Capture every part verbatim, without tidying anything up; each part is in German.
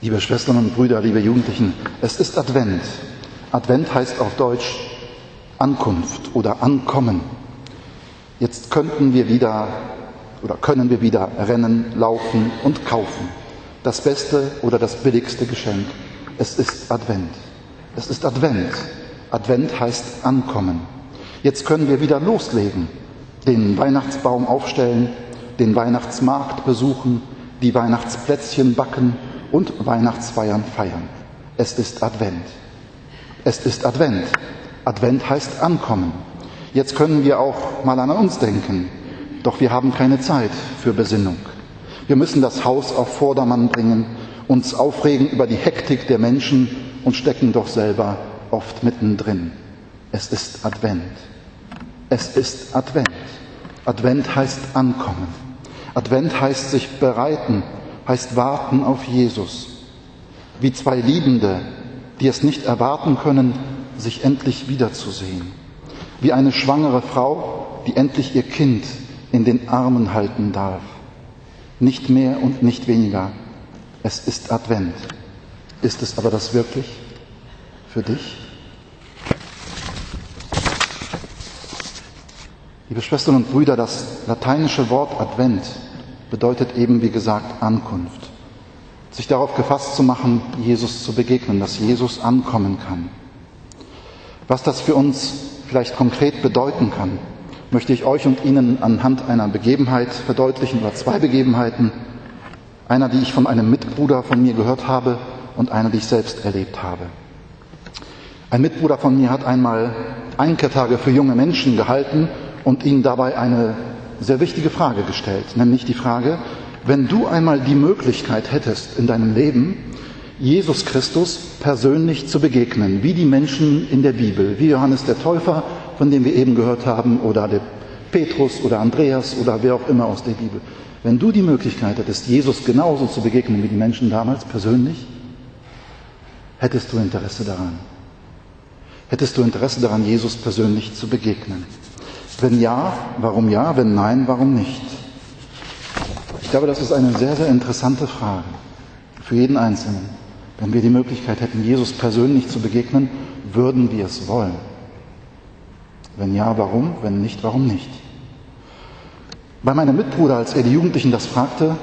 Liebe Schwestern und Brüder, liebe Jugendlichen, es ist Advent. Advent heißt auf Deutsch Ankunft oder Ankommen. Jetzt könnten wir wieder oder können wir wieder rennen, laufen und kaufen. Das beste oder das billigste Geschenk. Es ist Advent. Es ist Advent. Advent heißt Ankommen. Jetzt können wir wieder loslegen, den Weihnachtsbaum aufstellen, den Weihnachtsmarkt besuchen, die Weihnachtsplätzchen backen und Weihnachtsfeiern feiern. Es ist Advent. Es ist Advent. Advent heißt Ankommen. Jetzt können wir auch mal an uns denken. Doch wir haben keine Zeit für Besinnung. Wir müssen das Haus auf Vordermann bringen, uns aufregen über die Hektik der Menschen und stecken doch selber oft mittendrin. Es ist Advent. Es ist Advent. Advent heißt Ankommen. Advent heißt sich bereiten, heißt warten auf Jesus. Wie zwei Liebende, die es nicht erwarten können, sich endlich wiederzusehen. Wie eine schwangere Frau, die endlich ihr Kind in den Armen halten darf. Nicht mehr und nicht weniger. Es ist Advent. Ist es aber das wirklich für dich? Liebe Schwestern und Brüder, das lateinische Wort Advent bedeutet eben, wie gesagt, Ankunft. Sich darauf gefasst zu machen, Jesus zu begegnen, dass Jesus ankommen kann. Was das für uns vielleicht konkret bedeuten kann, möchte ich euch und Ihnen anhand einer Begebenheit verdeutlichen, oder zwei Begebenheiten. Einer, die ich von einem Mitbruder von mir gehört habe, und einer, die ich selbst erlebt habe. Ein Mitbruder von mir hat einmal Einkehrtage für junge Menschen gehalten und ihnen dabei eine sehr wichtige Frage gestellt, nämlich die Frage: Wenn du einmal die Möglichkeit hättest, in deinem Leben Jesus Christus persönlich zu begegnen, wie die Menschen in der Bibel, wie Johannes der Täufer, von dem wir eben gehört haben, oder der Petrus oder Andreas oder wer auch immer aus der Bibel. Wenn du die Möglichkeit hättest, Jesus genauso zu begegnen wie die Menschen damals persönlich, hättest du Interesse daran? Hättest du Interesse daran, Jesus persönlich zu begegnen? Wenn ja, warum ja? Wenn nein, warum nicht? Ich glaube, das ist eine sehr, sehr interessante Frage für jeden Einzelnen. Wenn wir die Möglichkeit hätten, Jesus persönlich zu begegnen, würden wir es wollen? Wenn ja, warum? Wenn nicht, warum nicht? Bei meinem Mitbruder, als er die Jugendlichen das fragte,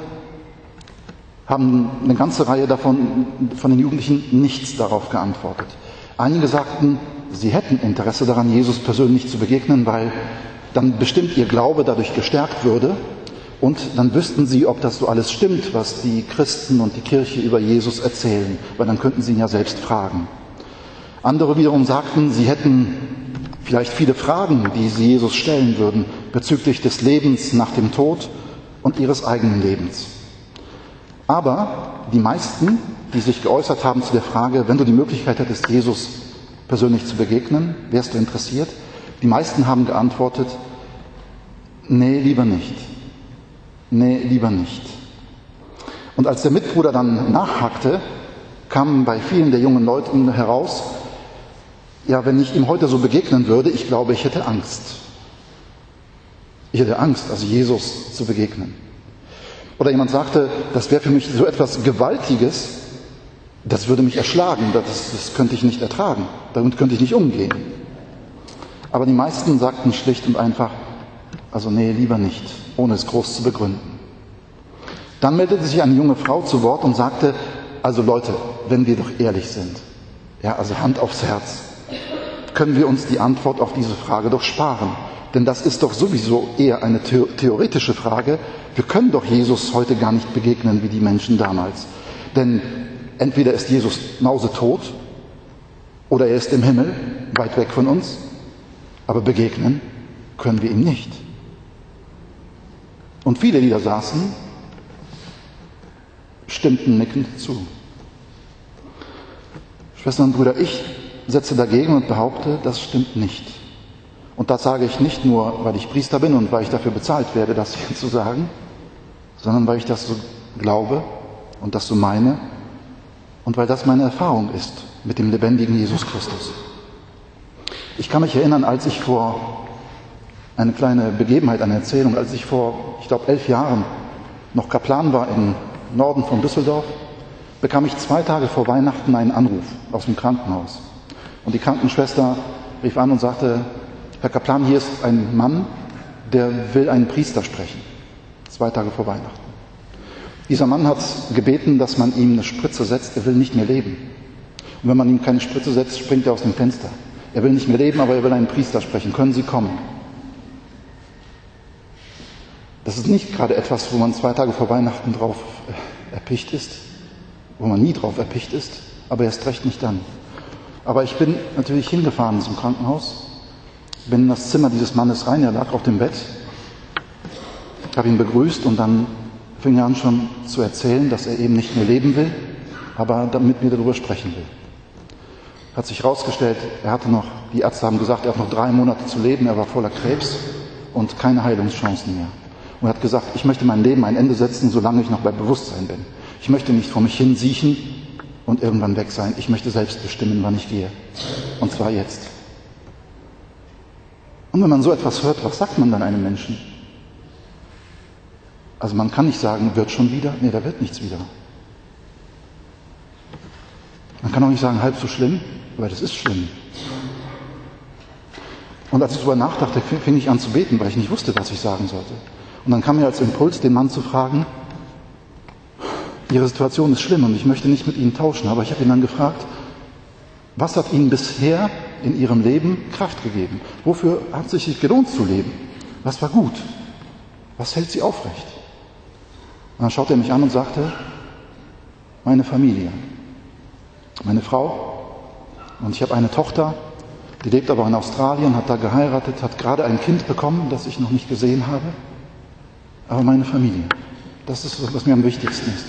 haben eine ganze Reihe davon, von den Jugendlichen nichts darauf geantwortet. Einige sagten, sie hätten Interesse daran, Jesus persönlich zu begegnen, weil dann bestimmt ihr Glaube dadurch gestärkt würde und dann wüssten sie, ob das so alles stimmt, was die Christen und die Kirche über Jesus erzählen, weil dann könnten sie ihn ja selbst fragen. Andere wiederum sagten, sie hätten vielleicht viele Fragen, die sie Jesus stellen würden, bezüglich des Lebens nach dem Tod und ihres eigenen Lebens. Aber die meisten, die sich geäußert haben zu der Frage, wenn du die Möglichkeit hättest, Jesus persönlich zu begegnen, wärst du interessiert? Die meisten haben geantwortet, nee, lieber nicht. Nee, lieber nicht. Und als der Mitbruder dann nachhakte, kam bei vielen der jungen Leuten heraus, ja, wenn ich ihm heute so begegnen würde, ich glaube, ich hätte Angst. Ich hätte Angst, also Jesus zu begegnen. Oder jemand sagte, das wäre für mich so etwas Gewaltiges, das würde mich erschlagen, das, das könnte ich nicht ertragen, damit könnte ich nicht umgehen. Aber die meisten sagten schlicht und einfach, also nee, lieber nicht, ohne es groß zu begründen. Dann meldete sich eine junge Frau zu Wort und sagte, also Leute, wenn wir doch ehrlich sind, ja, also Hand aufs Herz, können wir uns die Antwort auf diese Frage doch sparen. Denn das ist doch sowieso eher eine theoretische Frage. Wir können doch Jesus heute gar nicht begegnen wie die Menschen damals. Denn entweder ist Jesus mausetot oder er ist im Himmel, weit weg von uns. Aber begegnen können wir ihm nicht. Und viele, die da saßen, stimmten nickend zu. Schwestern und Brüder, ich setze dagegen und behaupte, das stimmt nicht. Und das sage ich nicht nur, weil ich Priester bin und weil ich dafür bezahlt werde, das hier zu sagen, sondern weil ich das so glaube und das so meine und weil das meine Erfahrung ist mit dem lebendigen Jesus Christus. Ich kann mich erinnern, als ich vor, eine kleine Begebenheit, eine Erzählung, als ich vor, ich glaube, elf Jahren noch Kaplan war im Norden von Düsseldorf, bekam ich zwei Tage vor Weihnachten einen Anruf aus dem Krankenhaus. Und die Krankenschwester rief an und sagte, Herr Kaplan, hier ist ein Mann, der will einen Priester sprechen. Zwei Tage vor Weihnachten. Dieser Mann hat gebeten, dass man ihm eine Spritze setzt, er will nicht mehr leben. Und wenn man ihm keine Spritze setzt, springt er aus dem Fenster. Er will nicht mehr leben, aber er will einen Priester sprechen. Können Sie kommen? Das ist nicht gerade etwas, wo man zwei Tage vor Weihnachten drauf erpicht ist, wo man nie drauf erpicht ist, aber erst recht nicht dann. Aber ich bin natürlich hingefahren zum Krankenhaus, bin in das Zimmer dieses Mannes rein, er lag auf dem Bett, habe ihn begrüßt und dann fing er an schon zu erzählen, dass er eben nicht mehr leben will, aber mit mir darüber sprechen will. Hat sich herausgestellt, er hatte noch, die Ärzte haben gesagt, er hat noch drei Monate zu leben, er war voller Krebs und keine Heilungschancen mehr. Und er hat gesagt, ich möchte mein Leben ein Ende setzen, solange ich noch bei Bewusstsein bin. Ich möchte nicht vor mich hin siechen und irgendwann weg sein. Ich möchte selbst bestimmen, wann ich gehe. Und zwar jetzt. Und wenn man so etwas hört, was sagt man dann einem Menschen? Also man kann nicht sagen, wird schon wieder? Nee, da wird nichts wieder. Man kann auch nicht sagen, halb so schlimm, weil das ist schlimm. Und als ich darüber nachdachte, fing ich an zu beten, weil ich nicht wusste, was ich sagen sollte. Und dann kam mir als Impuls, den Mann zu fragen, Ihre Situation ist schlimm und ich möchte nicht mit Ihnen tauschen, aber ich habe ihn dann gefragt, was hat Ihnen bisher in Ihrem Leben Kraft gegeben? Wofür hat es sich gelohnt zu leben? Was war gut? Was hält Sie aufrecht? Und dann schaute er mich an und sagte, meine Familie, meine Frau, und ich habe eine Tochter, die lebt aber in Australien, hat da geheiratet, hat gerade ein Kind bekommen, das ich noch nicht gesehen habe. Aber meine Familie, das ist, was mir am wichtigsten ist.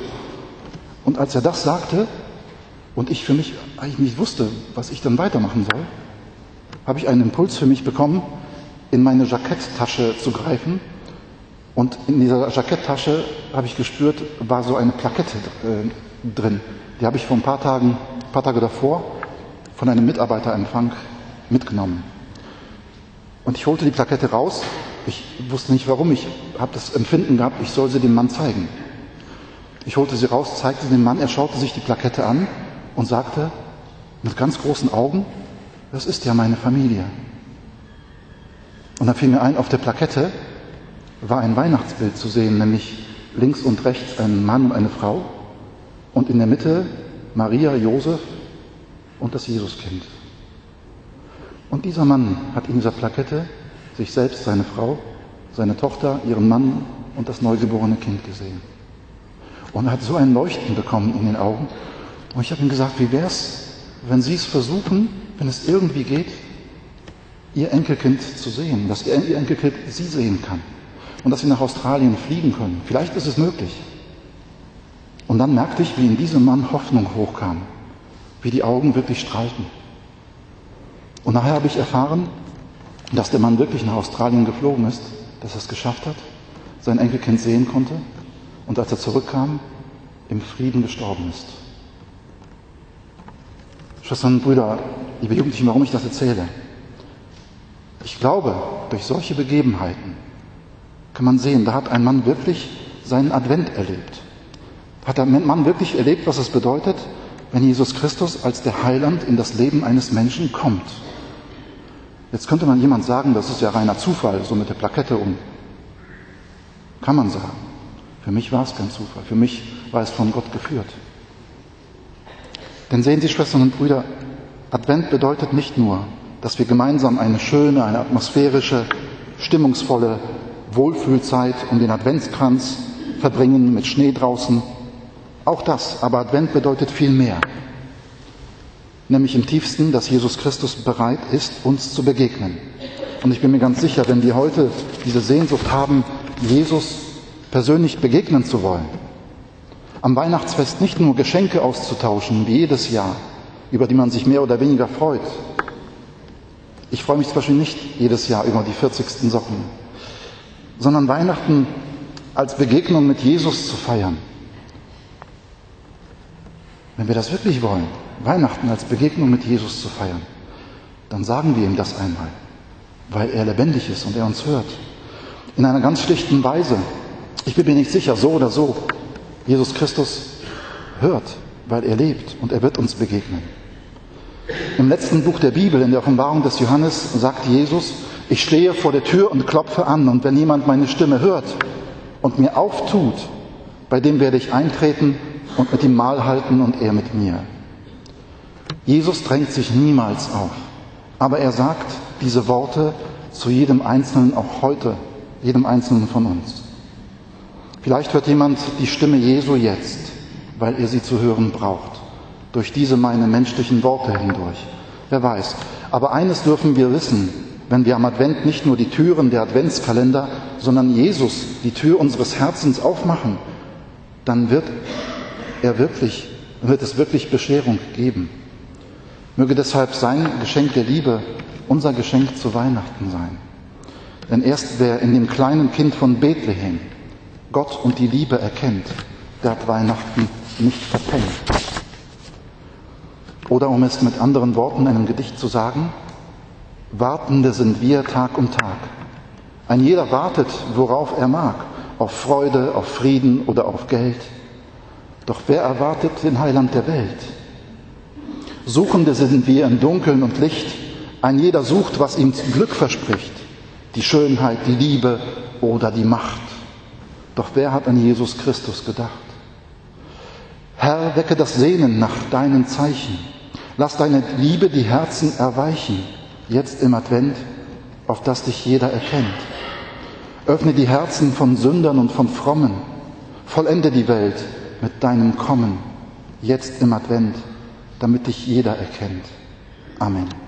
Und als er das sagte und ich für mich eigentlich nicht wusste, was ich dann weitermachen soll, habe ich einen Impuls für mich bekommen, in meine Jacketttasche zu greifen. Und in dieser Jacketttasche habe ich gespürt, war so eine Plakette äh, drin. Die habe ich vor ein paar Tagen, ein paar Tage davor von einem Mitarbeiterempfang mitgenommen. Und ich holte die Plakette raus. Ich wusste nicht warum. Ich habe das Empfinden gehabt, ich soll sie dem Mann zeigen. Ich holte sie raus, zeigte sie dem Mann. Er schaute sich die Plakette an und sagte mit ganz großen Augen, das ist ja meine Familie. Und dann fiel mir ein, auf der Plakette war ein Weihnachtsbild zu sehen, nämlich links und rechts ein Mann und eine Frau und in der Mitte Maria, Josef und das Jesuskind. Und dieser Mann hat in dieser Plakette sich selbst, seine Frau, seine Tochter, ihren Mann und das neugeborene Kind gesehen. Und er hat so ein Leuchten bekommen in den Augen. Und ich habe ihm gesagt, wie wäre es, wenn Sie es versuchen, wenn es irgendwie geht, Ihr Enkelkind zu sehen, dass Ihr Enkelkind Sie sehen kann und dass Sie nach Australien fliegen können. Vielleicht ist es möglich. Und dann merkte ich, wie in diesem Mann Hoffnung hochkam, wie die Augen wirklich strahlten. Und nachher habe ich erfahren, dass der Mann wirklich nach Australien geflogen ist, dass er es geschafft hat, sein Enkelkind sehen konnte und als er zurückkam, im Frieden gestorben ist. Schwestern und Brüder, liebe Jugendlichen, warum ich das erzähle? Ich glaube, durch solche Begebenheiten kann man sehen, da hat ein Mann wirklich seinen Advent erlebt. Hat der Mann wirklich erlebt, was es bedeutet, wenn Jesus Christus als der Heiland in das Leben eines Menschen kommt. Jetzt könnte man jemand sagen, das ist ja reiner Zufall, so mit der Plakette um. Kann man sagen. Für mich war es kein Zufall. Für mich war es von Gott geführt. Denn sehen Sie, Schwestern und Brüder, Advent bedeutet nicht nur, dass wir gemeinsam eine schöne, eine atmosphärische, stimmungsvolle Wohlfühlzeit um den Adventskranz verbringen mit Schnee draußen. Auch das, aber Advent bedeutet viel mehr. Nämlich im tiefsten, dass Jesus Christus bereit ist, uns zu begegnen. Und ich bin mir ganz sicher, wenn wir heute diese Sehnsucht haben, Jesus persönlich begegnen zu wollen, am Weihnachtsfest nicht nur Geschenke auszutauschen, wie jedes Jahr, über die man sich mehr oder weniger freut. Ich freue mich zum Beispiel nicht jedes Jahr über die vierzigsten Socken, sondern Weihnachten als Begegnung mit Jesus zu feiern. Wenn wir das wirklich wollen, Weihnachten als Begegnung mit Jesus zu feiern, dann sagen wir ihm das einmal, weil er lebendig ist und er uns hört. In einer ganz schlichten Weise. Ich bin mir nicht sicher, so oder so. Jesus Christus hört, weil er lebt und er wird uns begegnen. Im letzten Buch der Bibel, in der Offenbarung des Johannes, sagt Jesus, ich stehe vor der Tür und klopfe an, und wenn jemand meine Stimme hört und mir auftut, bei dem werde ich eintreten und mit ihm Mahl halten und er mit mir. Jesus drängt sich niemals auf, aber er sagt diese Worte zu jedem Einzelnen, auch heute, jedem Einzelnen von uns. Vielleicht hört jemand die Stimme Jesu jetzt, weil er sie zu hören braucht, durch diese meine menschlichen Worte hindurch. Wer weiß. Aber eines dürfen wir wissen, wenn wir am Advent nicht nur die Türen der Adventskalender, sondern Jesus die Tür unseres Herzens aufmachen, dann wird er wirklich, wird es wirklich Bescherung geben. Möge deshalb sein Geschenk der Liebe unser Geschenk zu Weihnachten sein. Denn erst wer in dem kleinen Kind von Bethlehem Gott und die Liebe erkennt, der hat Weihnachten nicht verpennt. Oder um es mit anderen Worten in einem Gedicht zu sagen, Wartende sind wir Tag um Tag. Ein jeder wartet, worauf er mag, auf Freude, auf Frieden oder auf Geld. Doch wer erwartet den Heiland der Welt? Suchende sind wir in Dunkeln und Licht. Ein jeder sucht, was ihm Glück verspricht. Die Schönheit, die Liebe oder die Macht. Doch wer hat an Jesus Christus gedacht? Herr, wecke das Sehnen nach deinen Zeichen. Lass deine Liebe die Herzen erweichen, jetzt im Advent, auf das dich jeder erkennt. Öffne die Herzen von Sündern und von Frommen. Vollende die Welt mit deinem Kommen, jetzt im Advent, damit dich jeder erkennt. Amen.